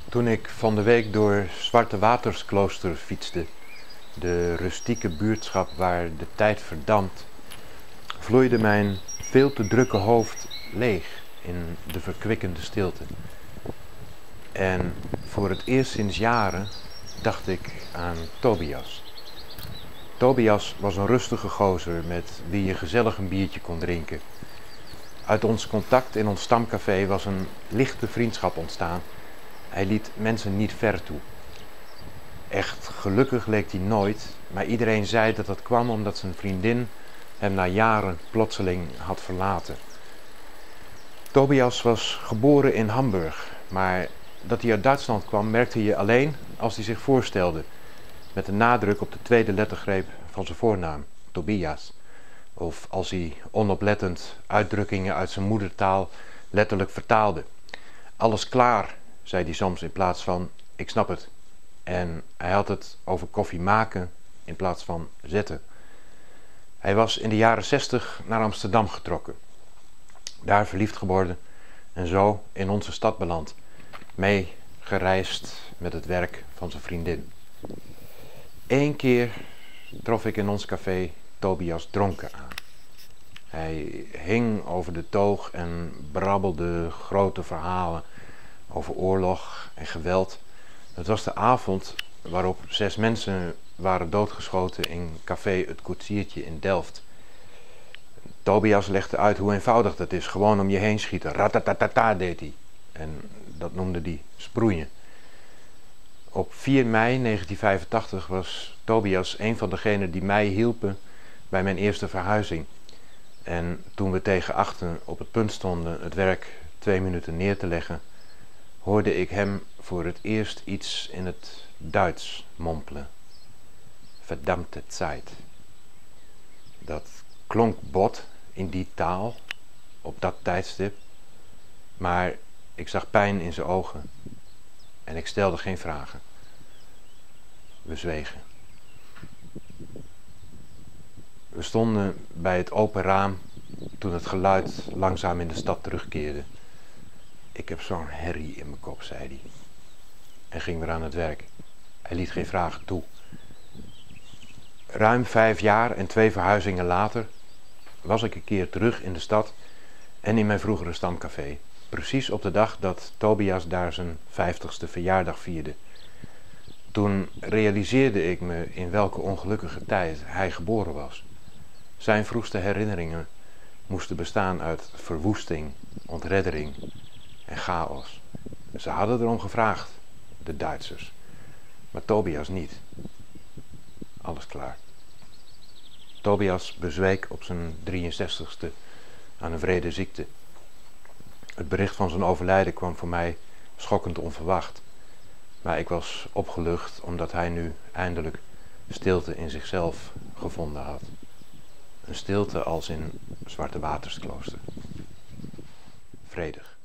Toen ik van de week door Zwarte Watersklooster fietste, de rustieke buurtschap waar de tijd verdampt, vloeide mijn veel te drukke hoofd leeg in de verkwikkende stilte. En voor het eerst sinds jaren dacht ik aan Tobias. Tobias was een rustige gozer met wie je gezellig een biertje kon drinken. Uit ons contact in ons stamcafé was een lichte vriendschap ontstaan. Hij liet mensen niet ver toe. Echt gelukkig leek hij nooit, maar iedereen zei dat dat kwam omdat zijn vriendin hem na jaren plotseling had verlaten. Tobias was geboren in Hamburg, maar dat hij uit Duitsland kwam merkte je alleen als hij zich voorstelde, met een nadruk op de tweede lettergreep van zijn voornaam, Tobias. Of als hij onoplettend uitdrukkingen uit zijn moedertaal letterlijk vertaalde. Alles klaar, zei hij soms in plaats van ik snap het. En hij had het over koffie maken in plaats van zetten. Hij was in de jaren 60 naar Amsterdam getrokken. Daar verliefd geworden en zo in onze stad beland. Mee gereisd met het werk van zijn vriendin. Eén keer trof ik in ons café Tobias dronken aan. Hij hing over de toog en brabbelde grote verhalen over oorlog en geweld. Het was de avond waarop 6 mensen waren doodgeschoten in café Het Koetsiertje in Delft. Tobias legde uit hoe eenvoudig dat is, gewoon om je heen schieten. Ratatatata deed hij. En dat noemde hij sproeien. Op 4 mei 1985 was Tobias een van degenen die mij hielpen bij mijn eerste verhuizing. En toen we tegen 8 op het punt stonden het werk 2 minuten neer te leggen, hoorde ik hem voor het eerst iets in het Duits mompelen. Verdammte Zeit. Dat klonk bot in die taal, op dat tijdstip, maar ik zag pijn in zijn ogen en ik stelde geen vragen. We zwegen. We stonden bij het open raam toen het geluid langzaam in de stad terugkeerde. Ik heb zo'n herrie in mijn kop, zei hij. En ging weer aan het werk. Hij liet geen vragen toe. Ruim 5 jaar en 2 verhuizingen later was ik een keer terug in de stad en in mijn vroegere stamcafé. Precies op de dag dat Tobias daar zijn 50ste verjaardag vierde. Toen realiseerde ik me in welke ongelukkige tijd hij geboren was. Zijn vroegste herinneringen moesten bestaan uit verwoesting, ontreddering en chaos. Ze hadden erom gevraagd, de Duitsers. Maar Tobias niet. Alles klaar. Tobias bezweek op zijn 63ste aan een wrede ziekte. Het bericht van zijn overlijden kwam voor mij schokkend onverwacht. Maar ik was opgelucht omdat hij nu eindelijk stilte in zichzelf gevonden had. Een stilte als in Zwarte Watersklooster. Vredig.